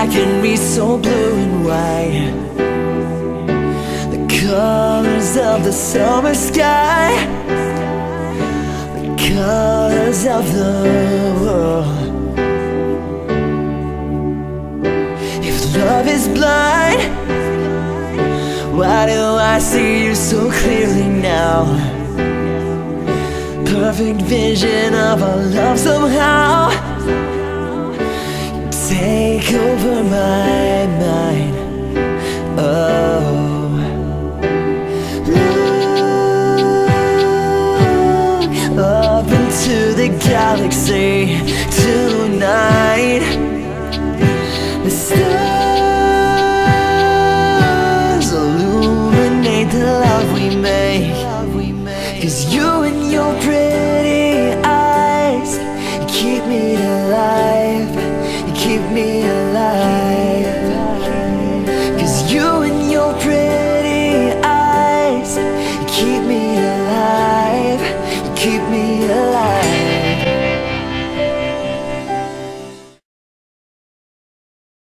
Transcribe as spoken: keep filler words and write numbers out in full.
black and me so blue and white, the colors of the summer sky, the colors of the world. If love is blind, why do I see you so clearly now? Perfect vision of our love somehow. You take over my mind. Oh, look up into the galaxy tonight. The stars illuminate the love we make. 'Cause you and your pretty eyes, you keep me alive, you keep me